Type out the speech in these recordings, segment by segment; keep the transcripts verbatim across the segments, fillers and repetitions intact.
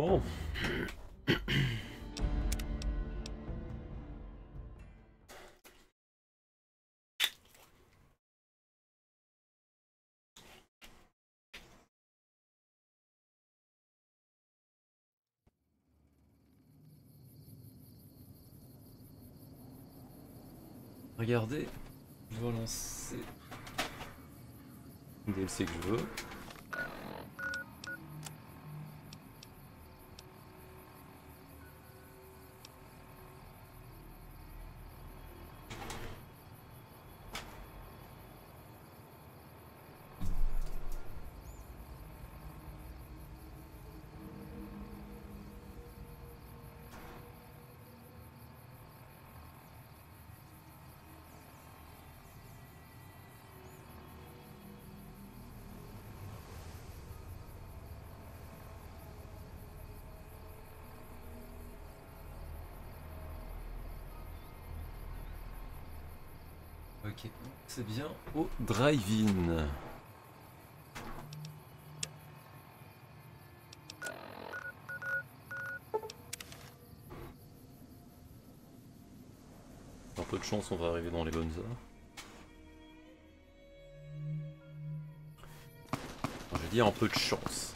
Bon. Regardez, je vais lancer le D L C que je veux. Ok, c'est bien au drive-in. Un peu de chance, on va arriver dans les bonnes heures. Je vais dire un peu de chance.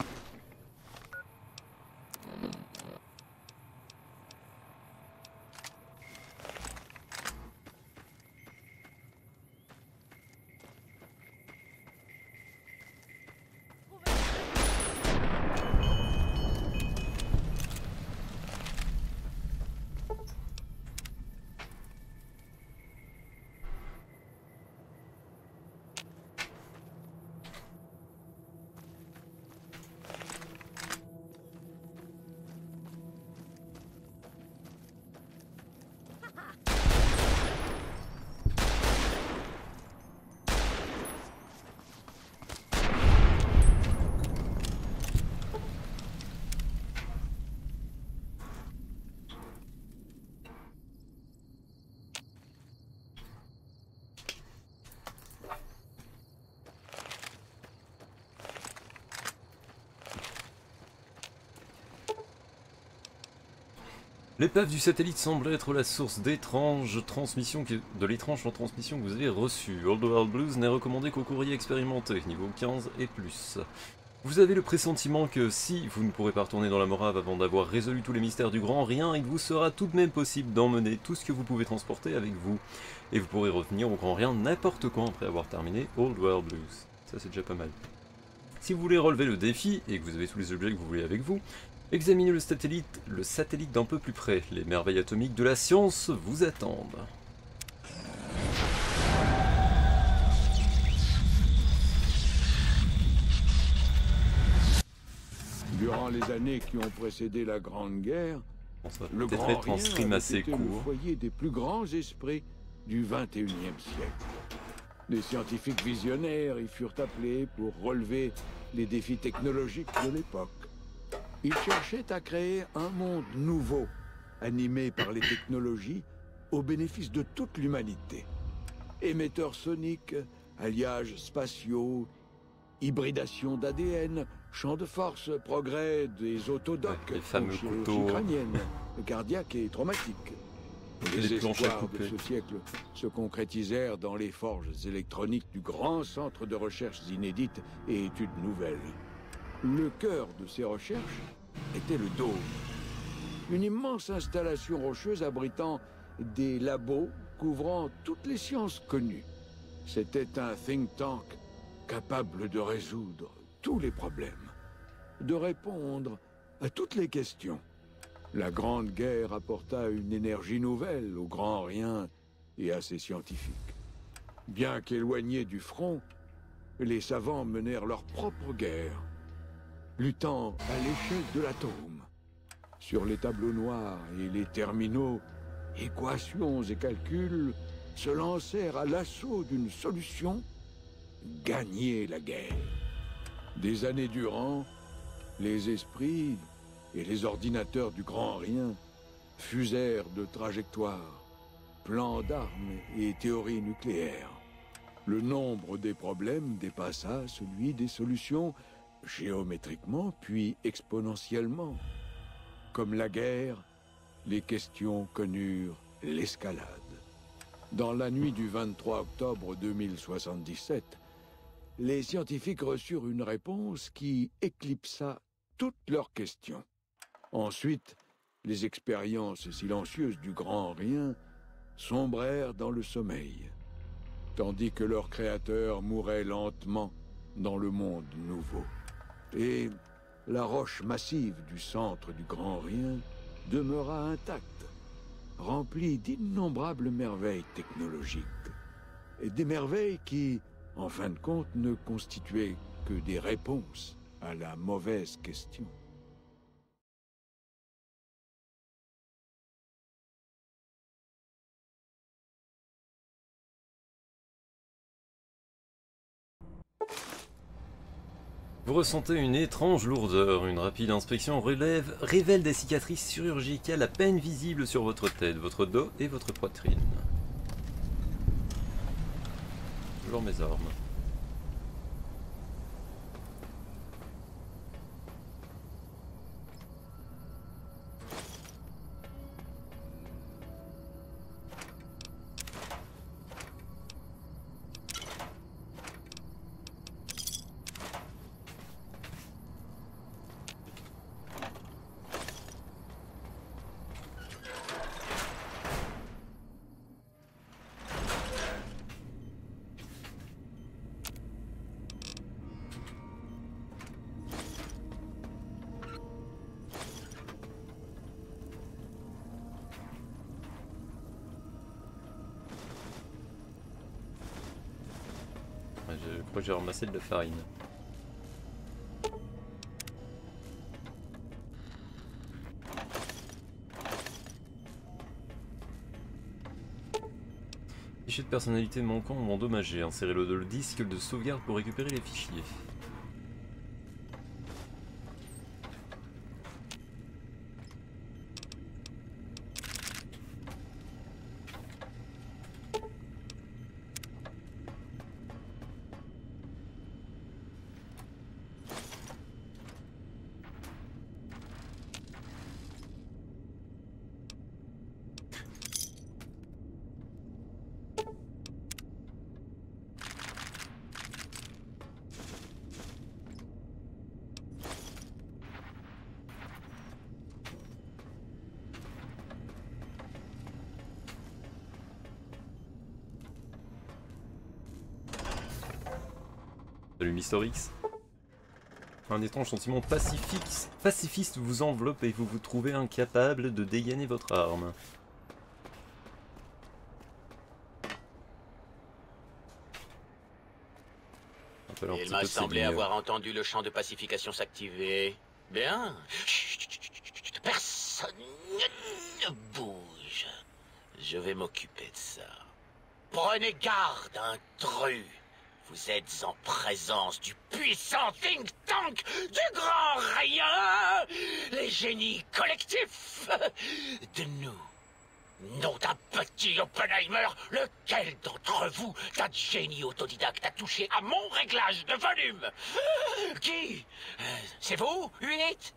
L'épave du satellite semble être la source d'étranges transmissions que... de l'étrange transmission que vous avez reçue. Old World Blues n'est recommandé qu'au courrier expérimenté, niveau quinze et plus. Vous avez le pressentiment que si vous ne pourrez pas retourner dans la Morave avant d'avoir résolu tous les mystères du Grand Rien, il vous sera tout de même possible d'emmener tout ce que vous pouvez transporter avec vous. Et vous pourrez revenir au Grand Rien n'importe quand après avoir terminé Old World Blues. Ça c'est déjà pas mal. Si vous voulez relever le défi, et que vous avez tous les objets que vous voulez avec vous, examinez le satellite, le satellite d'un peu plus près. Les merveilles atomiques de la science vous attendent. Durant les années qui ont précédé la Grande Guerre, Bon, ça va le peut-être Grand être un Rien stream avait assez été court. le foyer des plus grands esprits du vingt et unième siècle. Des scientifiques visionnaires y furent appelés pour relever les défis technologiques de l'époque. Ils cherchaient à créer un monde nouveau, animé par les technologies, au bénéfice de toute l'humanité. Émetteurs soniques, alliages spatiaux, hybridation d'A D N, champ de force, progrès des autodocs, Ouais, les fameux chirurgie couteaux crânienne, cardiaque et traumatique. et Les les planches à espoirs de couper. ce siècle se concrétisèrent dans les forges électroniques du grand centre de recherches inédites et études nouvelles. Le cœur de ces recherches était le dôme. Une immense installation rocheuse abritant des labos couvrant toutes les sciences connues. C'était un think tank capable de résoudre tous les problèmes, de répondre à toutes les questions. La Grande Guerre apporta une énergie nouvelle au Grand Rien et à ses scientifiques. Bien qu'éloignés du front, les savants menèrent leur propre guerre, luttant à l'échelle de l'atome. Sur les tableaux noirs et les terminaux, équations et calculs se lancèrent à l'assaut d'une solution: gagner la guerre. Des années durant, les esprits et les ordinateurs du Grand Rien fusèrent de trajectoires, plans d'armes et théories nucléaires. Le nombre des problèmes dépassa celui des solutions géométriquement puis exponentiellement. comme la guerre, les questions connurent l'escalade. Dans la nuit du vingt-trois octobre deux mille soixante-dix-sept, les scientifiques reçurent une réponse qui éclipsa toutes leurs questions. Ensuite, les expériences silencieuses du grand rien sombrèrent dans le sommeil, tandis que leur créateur mourait lentement dans le monde nouveau. Et la roche massive du centre du grand rien demeura intacte, remplie d'innombrables merveilles technologiques. Et des merveilles qui, en fin de compte, ne constituaient que des réponses à la mauvaise question. Vous ressentez une étrange lourdeur. Une rapide inspection relève, révèle des cicatrices chirurgicales à peine visibles sur votre tête, votre dos et votre poitrine. Toujours mes armes. Je crois que j'ai ramassé de la farine. Fichiers de personnalité manquants ou endommagés. Insérez-le dans le disque de sauvegarde pour récupérer les fichiers. Salut Mister X. Un étrange sentiment pacifique, pacifiste vous enveloppe et vous vous trouvez incapable de dégainer votre arme. Il m'a semblé avoir entendu le champ de pacification s'activer. Bien. Chut, personne ne bouge. Je vais m'occuper de ça. Prenez garde, intrus. Vous êtes en présence du puissant think tank du grand rien, les génies collectifs de nous. Nom d'un petit Oppenheimer, lequel d'entre vous, d'un génie autodidacte, a touché à mon réglage de volume? Qui? C'est vous, huit?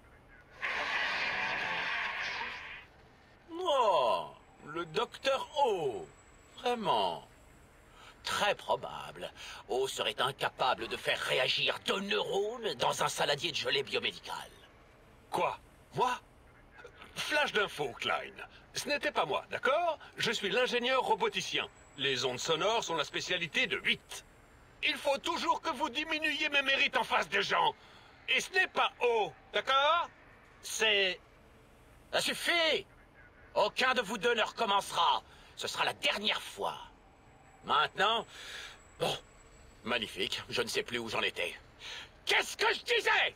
Oh, le docteur O. Vraiment. Très probable. O serait incapable de faire réagir deux neurones dans un saladier de gelée biomédicale. Quoi? Moi? Flash d'info, Klein. Ce n'était pas moi, d'accord? Je suis l'ingénieur roboticien. Les ondes sonores sont la spécialité de huit. Il faut toujours que vous diminuiez mes mérites en face des gens. Et ce n'est pas O, d'accord? C'est... Ça suffit! Aucun de vous deux ne recommencera. Ce sera la dernière fois. Maintenant... Bon, magnifique, je ne sais plus où j'en étais. Qu'est-ce que je disais?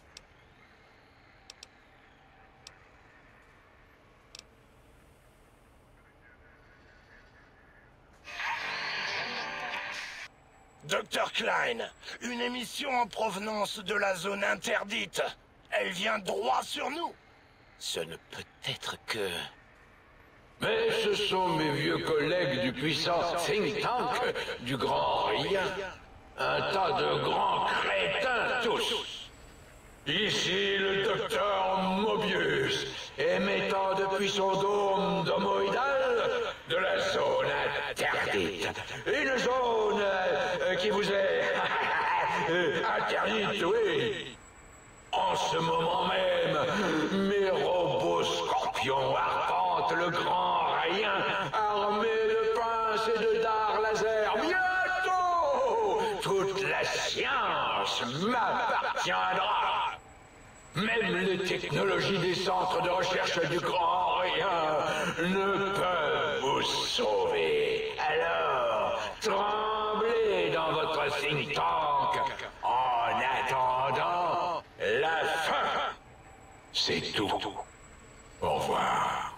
Docteur Klein, une émission en provenance de la zone interdite. Elle vient droit sur nous. Ce ne peut être que... Mais ce sont mes vieux collègues du puissant think tank du grand rien. Un tas de grands crétins tous. Ici le docteur Mobius, émettant depuis son dôme domoïdal de la zone interdite. Une zone euh, qui vous est interdite, oui. En ce moment même, mes robots scorpions arpentent le grand rien, armés de pinces et de dards laser. Bientôt, toute la science m'appartiendra. Même les technologies des centres de recherche du grand rien ne peuvent vous sauver. Alors, tremblez dans votre think tank. En attendant, la fin, c'est tout. Au revoir.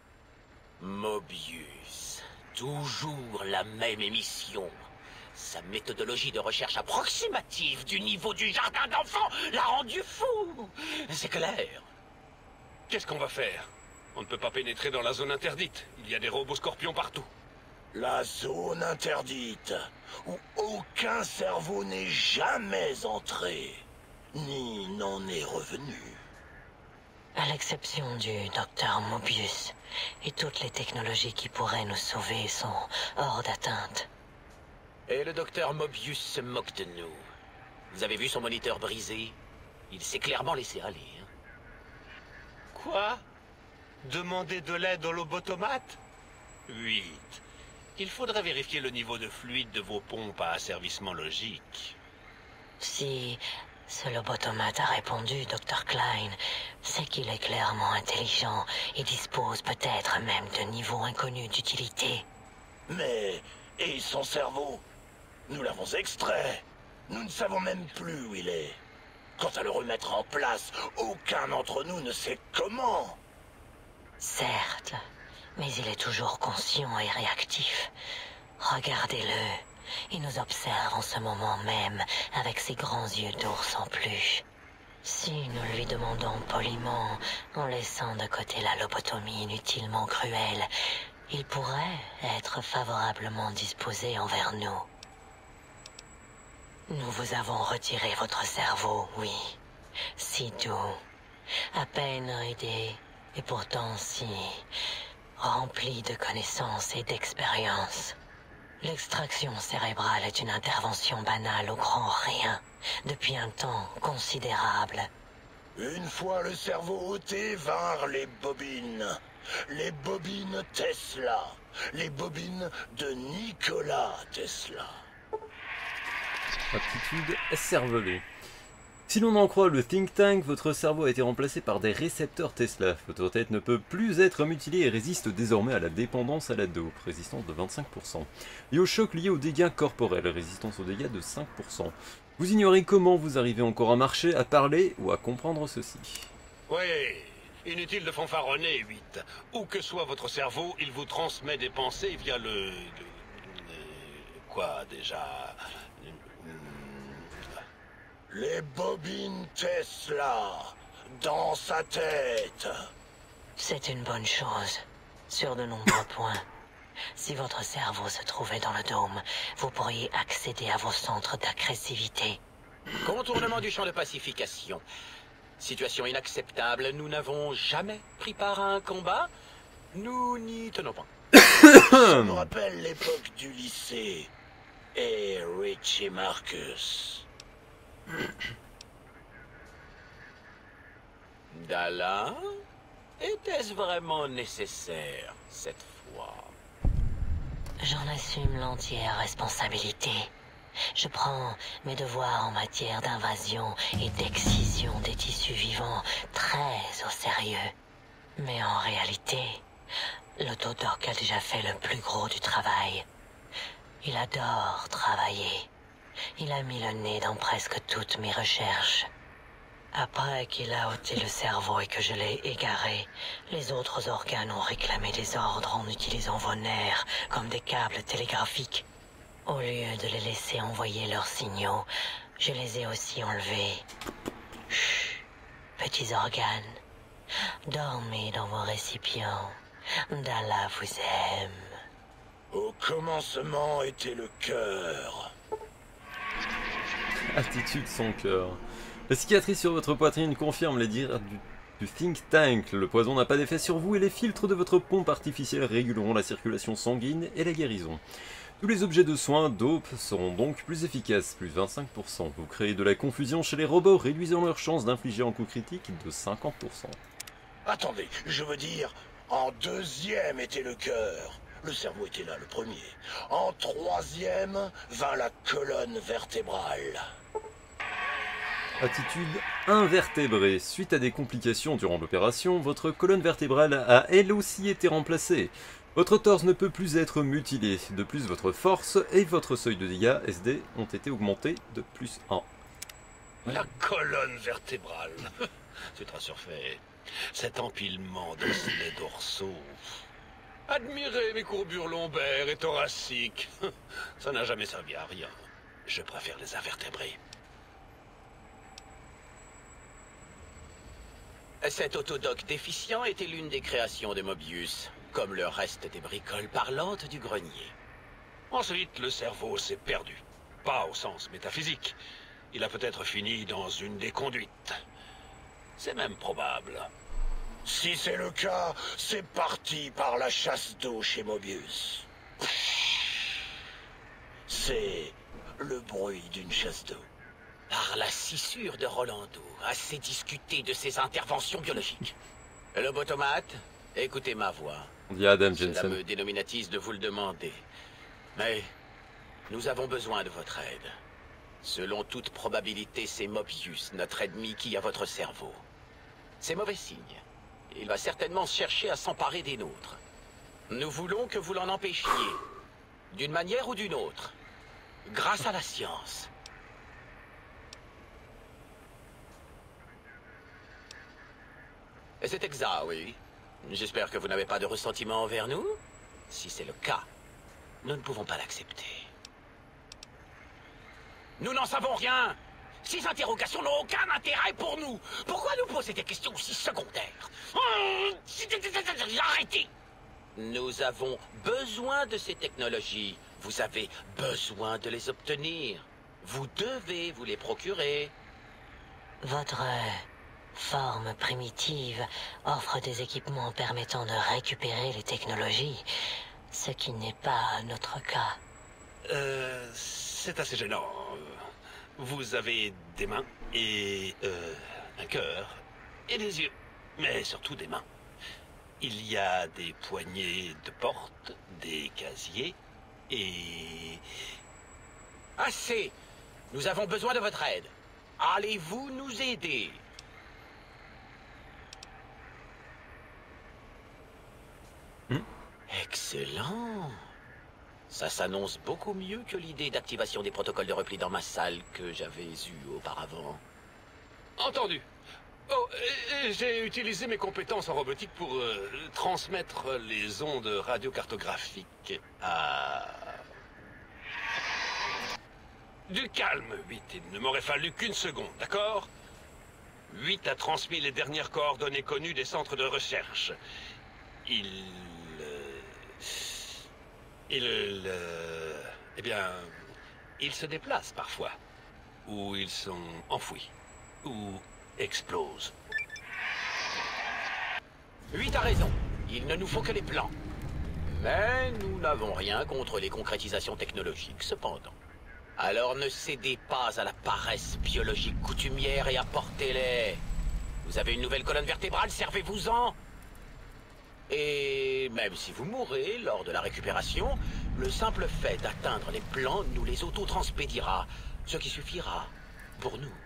Mobius, toujours la même émission. Sa méthodologie de recherche approximative du niveau du jardin d'enfants l'a rendu fou. C'est clair. Qu'est-ce qu'on va faire? On ne peut pas pénétrer dans la zone interdite. Il y a des robots scorpions partout. La zone interdite, où aucun cerveau n'est jamais entré, ni n'en est revenu. À l'exception du docteur Mobius, et toutes les technologies qui pourraient nous sauver sont hors d'atteinte. Et le docteur Mobius se moque de nous. Vous avez vu son moniteur brisé? Il s'est clairement laissé aller. Hein. Quoi? Demander de l'aide au lobotomate? huit. Il faudrait vérifier le niveau de fluide de vos pompes à asservissement logique. Si ce lobotomate a répondu, docteur Klein, c'est qu'il est clairement intelligent et dispose peut-être même de niveaux inconnus d'utilité. Mais, et son cerveau? Nous l'avons extrait. Nous ne savons même plus où il est. Quant à le remettre en place, aucun d'entre nous ne sait comment. Certes, mais il est toujours conscient et réactif. Regardez-le. Il nous observe en ce moment même, avec ses grands yeux d'ours en peluche. Si nous lui demandons poliment, en laissant de côté la lobotomie inutilement cruelle, il pourrait être favorablement disposé envers nous. Nous vous avons retiré votre cerveau, oui. Si doux, à peine ridé, et pourtant si rempli de connaissances et d'expérience. L'extraction cérébrale est une intervention banale au grand rien, depuis un temps considérable. Une fois le cerveau ôté, vinrent les bobines. Les bobines Tesla. Les bobines de Nikola Tesla. Aptitude cervelée. Si l'on en croit le think tank, votre cerveau a été remplacé par des récepteurs Tesla. Votre tête ne peut plus être mutilée et résiste désormais à la dépendance à la dope, résistance de vingt-cinq pour cent. Et au choc lié aux dégâts corporels, résistance aux dégâts de cinq pour cent. Vous ignorez comment vous arrivez encore à marcher, à parler ou à comprendre ceci. Oui, inutile de fanfaronner, huit. Où que soit votre cerveau, il vous transmet des pensées via le... Quoi, déjà? Les bobines Tesla, dans sa tête. C'est une bonne chose, sur de nombreux points. Si votre cerveau se trouvait dans le dôme, vous pourriez accéder à vos centres d'agressivité. Contournement du champ de pacification. Situation inacceptable, nous n'avons jamais pris part à un combat. Nous n'y tenons pas. Ça me rappelle l'époque du lycée. Et Richie Marcus. Dalla, était-ce vraiment nécessaire cette fois? J'en assume l'entière responsabilité. Je prends mes devoirs en matière d'invasion et d'excision des tissus vivants très au sérieux. Mais en réalité, l'autodoc a déjà fait le plus gros du travail. Il adore travailler. Il a mis le nez dans presque toutes mes recherches. Après qu'il a ôté le cerveau et que je l'ai égaré, les autres organes ont réclamé des ordres en utilisant vos nerfs comme des câbles télégraphiques. Au lieu de les laisser envoyer leurs signaux, je les ai aussi enlevés. Chut, petits organes, dormez dans vos récipients. Dalla vous aime. Au commencement était le cœur. Attitude son cœur. La cicatrice sur votre poitrine confirme les dires du, du think tank. Le poison n'a pas d'effet sur vous et les filtres de votre pompe artificielle réguleront la circulation sanguine et la guérison. Tous les objets de soins dope seront donc plus efficaces, plus vingt-cinq pour cent. Vous créez de la confusion chez les robots, réduisant leur chance d'infliger un coup critique de cinquante pour cent. Attendez, je veux dire, en deuxième était le cœur. Le cerveau était là, le premier. En troisième vint la colonne vertébrale. Attitude invertébrée. Suite à des complications durant l'opération, votre colonne vertébrale a elle aussi été remplacée. Votre torse ne peut plus être mutilé. De plus, votre force et votre seuil de dégâts S D ont été augmentés de plus un. La colonne vertébrale. C'est un surfait. Cet empilement d'osselets dorsaux. Admirez mes courbures lombaires et thoraciques. Ça n'a jamais servi à rien. Je préfère les invertébrés. Cet autodoc déficient était l'une des créations de Mobius, comme le reste des bricoles parlantes du grenier. Ensuite, le cerveau s'est perdu. Pas au sens métaphysique. Il a peut-être fini dans une des conduites. C'est même probable. Si c'est le cas, c'est parti par la chasse d'eau chez Mobius. C'est le bruit d'une chasse d'eau. Par la scissure de Rolando, assez discuté de ses interventions biologiques. Lobotomate, écoutez ma voix. On dit Adam Cela Jensen. me dénominatise de vous le demander. Mais nous avons besoin de votre aide. Selon toute probabilité, c'est Mobius, notre ennemi, qui a votre cerveau. C'est mauvais signe. Il va certainement chercher à s'emparer des nôtres. Nous voulons que vous l'en empêchiez, d'une manière ou d'une autre, grâce à la science. Et c'est exact, oui. J'espère que vous n'avez pas de ressentiment envers nous. Si c'est le cas, nous ne pouvons pas l'accepter. Nous n'en savons rien. Ces interrogations n'ont aucun intérêt pour nous. Pourquoi nous poser des questions aussi secondaires? Arrêtez. Nous avons besoin de ces technologies. Vous avez besoin de les obtenir. Vous devez vous les procurer. Votre euh, forme primitive offre des équipements permettant de récupérer les technologies, ce qui n'est pas notre cas. Euh, c'est assez gênant. Vous avez des mains et euh, un cœur et des yeux, mais surtout des mains. Il y a des poignées de porte, des casiers et... Assez. Nous avons besoin de votre aide. Allez-vous nous aider? Hmm. Excellent. Ça s'annonce beaucoup mieux que l'idée d'activation des protocoles de repli dans ma salle que j'avais eue auparavant. Entendu. Oh, et- et j'ai utilisé mes compétences en robotique pour euh, transmettre les ondes radiocartographiques à... Du calme, huit. Il ne m'aurait fallu qu'une seconde, d'accord? huit a transmis les dernières coordonnées connues des centres de recherche. Il... euh, Il... euh, eh bien... Ils se déplacent parfois. Ou ils sont enfouis. Ou explosent. huit a raison. Il ne nous faut que les plans. Mais nous n'avons rien contre les concrétisations technologiques, cependant. Alors ne cédez pas à la paresse biologique coutumière et apportez-les. Vous avez une nouvelle colonne vertébrale, servez-vous-en. Et même si vous mourrez lors de la récupération, le simple fait d'atteindre les plans nous les auto-transpédiera, ce qui suffira pour nous.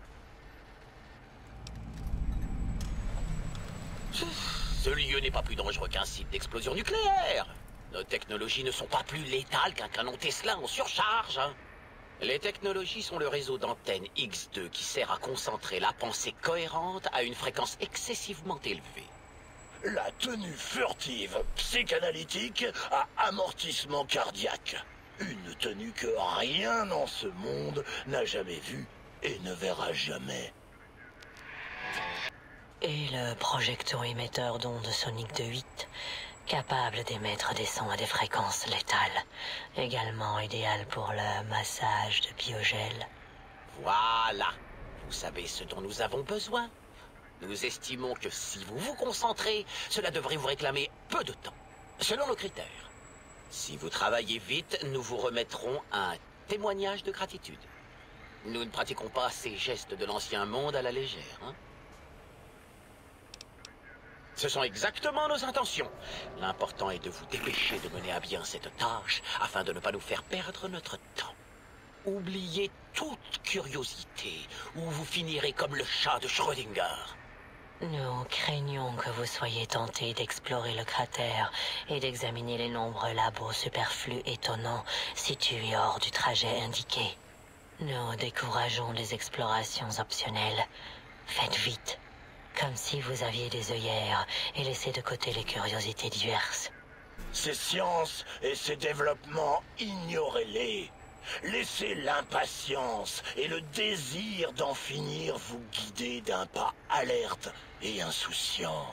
Ce lieu n'est pas plus dangereux qu'un site d'explosion nucléaire. Nos technologies ne sont pas plus létales qu'un canon Tesla en surcharge. Hein. Les technologies sont le réseau d'antennes X deux qui sert à concentrer la pensée cohérente à une fréquence excessivement élevée. La tenue furtive psychanalytique à amortissement cardiaque. Une tenue que rien en ce monde n'a jamais vue et ne verra jamais. Et le projecto-émetteur d'ondes soniques de huit, capable d'émettre des sons à des fréquences létales, également idéal pour le massage de biogel. Voilà. Vous savez ce dont nous avons besoin? Nous estimons que si vous vous concentrez, cela devrait vous réclamer peu de temps, selon nos critères. Si vous travaillez vite, nous vous remettrons un témoignage de gratitude. Nous ne pratiquons pas ces gestes de l'ancien monde à la légère, hein? Ce sont exactement nos intentions. L'important est de vous dépêcher de mener à bien cette tâche afin de ne pas nous faire perdre notre temps. Oubliez toute curiosité ou vous finirez comme le chat de Schrödinger. Nous craignons que vous soyez tentés d'explorer le cratère et d'examiner les nombreux labos superflus étonnants situés hors du trajet indiqué. Nous décourageons les explorations optionnelles. Faites vite, comme si vous aviez des œillères, et laissez de côté les curiosités diverses. Ces sciences et ces développements, ignorez-les. Laissez l'impatience et le désir d'en finir vous guider d'un pas alerte et insouciant.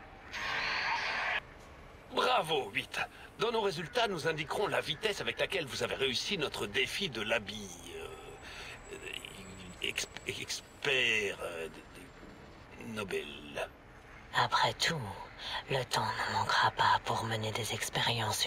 Bravo, huit. Dans nos résultats, nous indiquerons la vitesse avec laquelle vous avez réussi notre défi de l'habit... Euh, ex, expert... Euh, Nobel. Après tout, le temps ne manquera pas pour mener des expériences.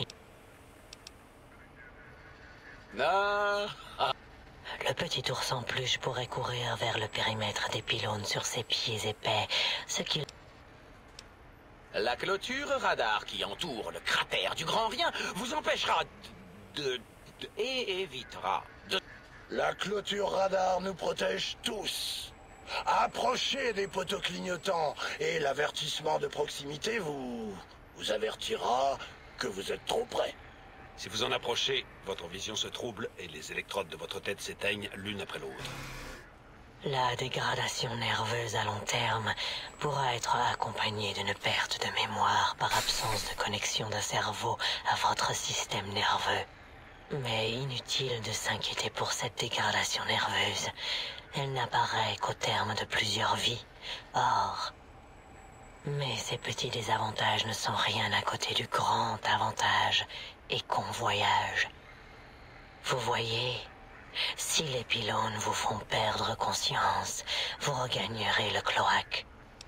Ah. Le petit ours en peluche pourrait courir vers le périmètre des pylônes sur ses pieds épais, ce qui... La clôture radar qui entoure le cratère du Grand Rien vous empêchera de... de, de et évitera de... La clôture radar nous protège tous. Approchez des poteaux clignotants et l'avertissement de proximité vous... vous avertira que vous êtes trop près. Si vous en approchez, votre vision se trouble et les électrodes de votre tête s'éteignent l'une après l'autre. La dégradation nerveuse à long terme pourra être accompagnée d'une perte de mémoire par absence de connexion d'un cerveau à votre système nerveux. Mais inutile de s'inquiéter pour cette dégradation nerveuse. Elle n'apparaît qu'au terme de plusieurs vies. Or, mais ces petits désavantages ne sont rien à côté du grand avantage et convoyage. Vous voyez, si les pylônes vous font perdre conscience, vous regagnerez le cloaque.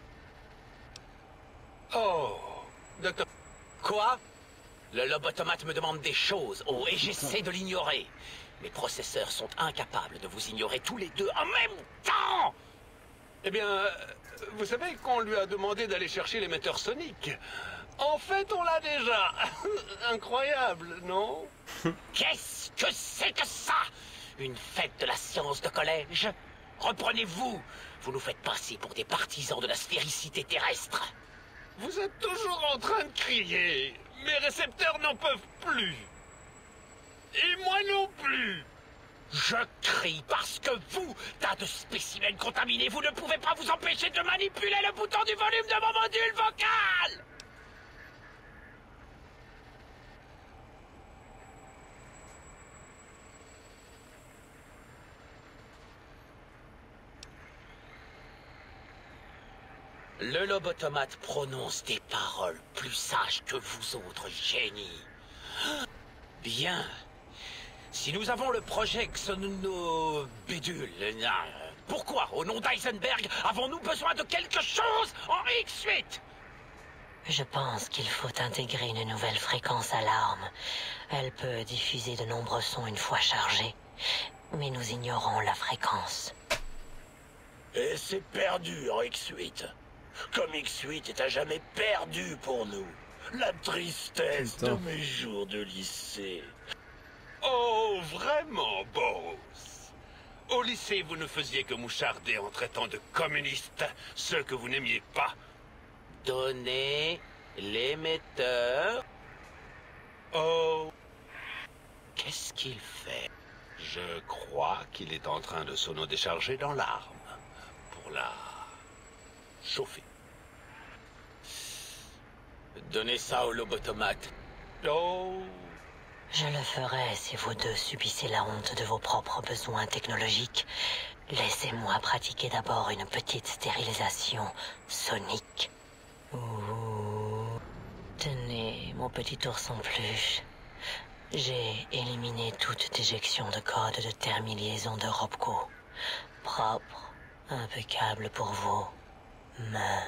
Oh, docteur... Quoi? Le lobotomate me demande des choses, oh, et j'essaie de l'ignorer. Mes processeurs sont incapables de vous ignorer tous les deux en même temps. Eh bien, vous savez qu'on lui a demandé d'aller chercher l'émetteur sonique. En fait, on l'a déjà. Incroyable, non? Qu'est-ce que c'est que ça? Une fête de la science de collège? Reprenez-vous. Vous nous faites passer pour des partisans de la sphéricité terrestre. Vous êtes toujours en train de crier. Mes récepteurs n'en peuvent plus. Et moi non plus. Je crie parce que vous, tas de spécimens contaminés, vous ne pouvez pas vous empêcher de manipuler le bouton du volume de mon module vocal. Le lobotomate prononce des paroles plus sages que vous autres génies. Bien. Si nous avons le projet Xonobédule, pourquoi, au nom d'Eisenberg, avons-nous besoin de quelque chose en X huit? Je pense qu'il faut intégrer une nouvelle fréquence à l'arme. Elle peut diffuser de nombreux sons une fois chargée, mais nous ignorons la fréquence. Et c'est perdu en X huit. Comme X huit est à jamais perdu pour nous. La tristesse Putain. de mes jours de lycée. Oh, vraiment, Boss. Au lycée, vous ne faisiez que moucharder en traitant de communistes ceux que vous n'aimiez pas. Donnez l'émetteur. Oh, Qu'est-ce qu'il fait? je crois qu'il est en train de sono-décharger dans l'arme pour la chauffer. Donnez ça au lobotomate. Oh, Je le ferai si vous deux subissez la honte de vos propres besoins technologiques. Laissez-moi pratiquer d'abord une petite stérilisation sonique. Ouh. Tenez, mon petit ours en peluche. J'ai éliminé toute déjection de code de terminaison de Robco. Propre, Impeccable pour vos mains.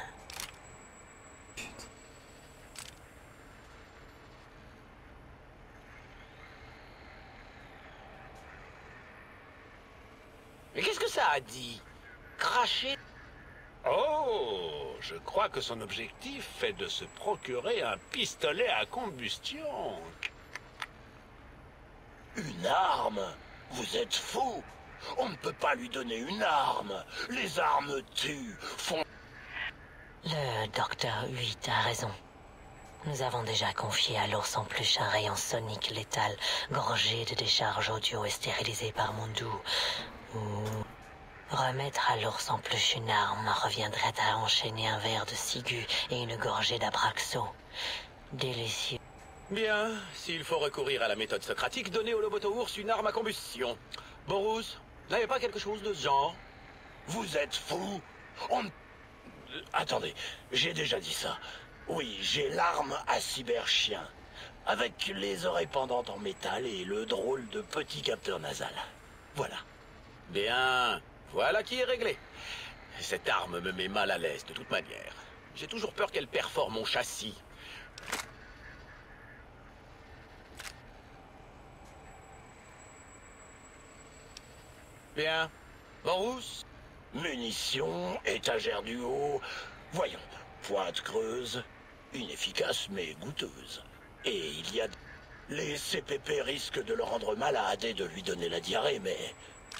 Mais qu'est-ce que ça a dit? Cracher? Oh, je crois que son objectif est de se procurer un pistolet à combustion. Une arme? Vous êtes fou? On ne peut pas lui donner une arme. Les armes tuent, font... Le docteur huit a raison. Nous avons déjà confié à l'ours en peluche un rayon sonique létal, gorgé de décharges audio et stérilisé par Mundu. Ou... Remettre à l'ours en peluche une arme reviendrait à enchaîner un verre de ciguë et une gorgée d'abraxo. Délicieux. Bien, s'il faut recourir à la méthode socratique, donnez au loboto-ours une arme à combustion. Borous, n'avez pas quelque chose de ce genre? Vous êtes fou? On... Euh, attendez, j'ai déjà dit ça. Oui, j'ai l'arme à cyberchien. Avec les oreilles pendantes en métal et le drôle de petit capteur nasal. Voilà. Bien, voilà qui est réglé. Cette arme me met mal à l'aise de toute manière. J'ai toujours peur qu'elle perfore mon châssis. Bien. Borous? Munitions, étagère du haut... Voyons, pointe creuse, inefficace mais goûteuse. Et il y a... Les C P P risquent de le rendre malade et de lui donner la diarrhée, mais...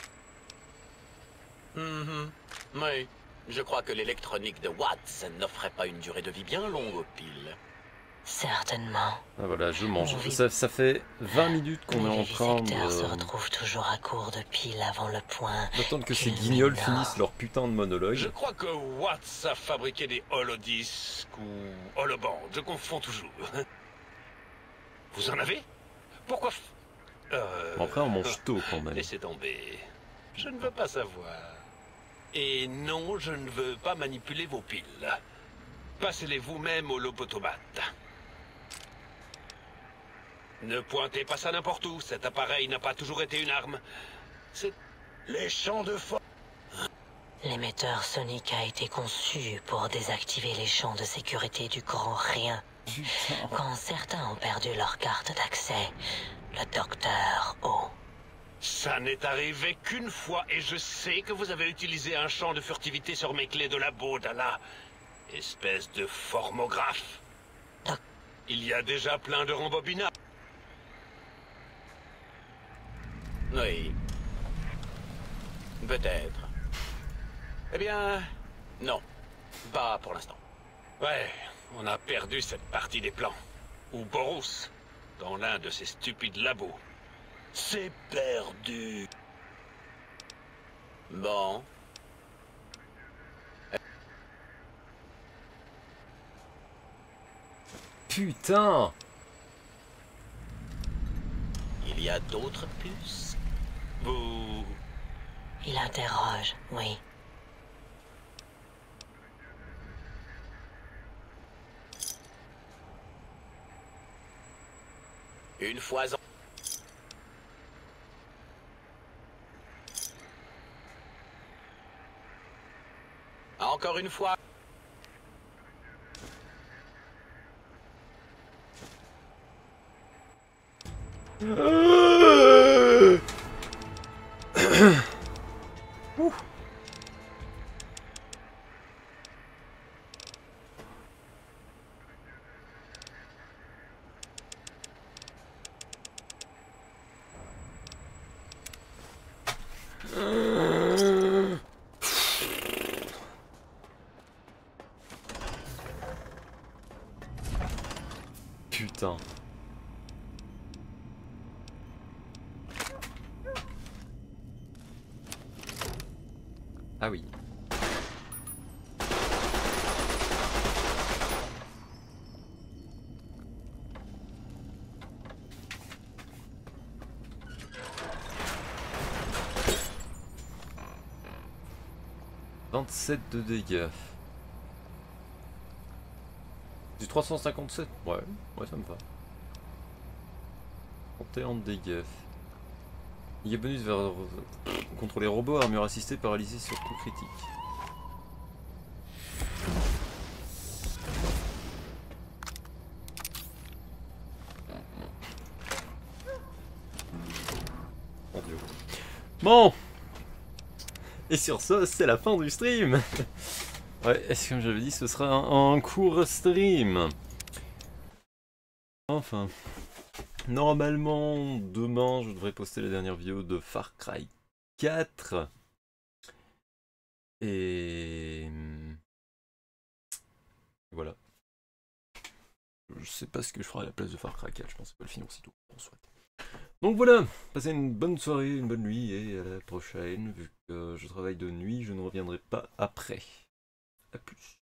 Mm-hmm. Oui, je crois que l'électronique de Watts n'offrait pas une durée de vie bien longue aux piles. Certainement. Ah voilà, je mange. Oui. Ça, ça fait vingt minutes qu'on est en train Les se de... retrouvent toujours à court de piles avant le point. d'attendre que ces culminant. guignols finissent leur putain de Je monologue. crois que Watts a fabriqué des holodisques ou holobandes, je confonds toujours. Vous en avez? Pourquoi f... Euh... Bon, après, on mange tôt quand même. Laissez tomber. Je ne veux pas savoir. Et non, je ne veux pas manipuler vos piles. Passez-les vous-même au lobotomate. Ne pointez pas ça n'importe où. Cet appareil n'a pas toujours été une arme. C'est... Les champs de force... L'émetteur sonique a été conçu pour désactiver les champs de sécurité du grand rien. Quand certains ont perdu leur carte d'accès, le docteur O. Ça n'est arrivé qu'une fois, et je sais que vous avez utilisé un champ de furtivité sur mes clés de labo, Dalla. Espèce de formographe. Doc- Il y a déjà plein de rembobinages. Oui. Peut-être. Eh bien, non. Pas pour l'instant. Ouais, on a perdu cette partie des plans. Ou Borous, dans l'un de ces stupides labos. C'est perdu. Bon. Putain! Il y a d'autres puces? Vous... Il interroge, oui. Une fois en... Encore une fois. Putain. Ah oui. vingt-sept de dégâts. Du trois cent cinquante-sept. Ouais, ouais, ça me va. trente et un de dégâts. Il y a bonus vers... contre les robots, armure assistée, paralysée sur coup critique. Mon Dieu. Bon. Et sur ce, c'est la fin du stream. Ouais, comme j'avais dit, ce sera un, un court stream. Enfin... Normalement, demain, je devrais poster la dernière vidéo de Far Cry quatre. Et... Voilà. Je sais pas ce que je ferai à la place de Far Cry quatre, je pense que c'est pas le finir aussitôt qu'on souhaite. Donc voilà, passez une bonne soirée, une bonne nuit, et à la prochaine. Vu que je travaille de nuit, je ne reviendrai pas après. A plus.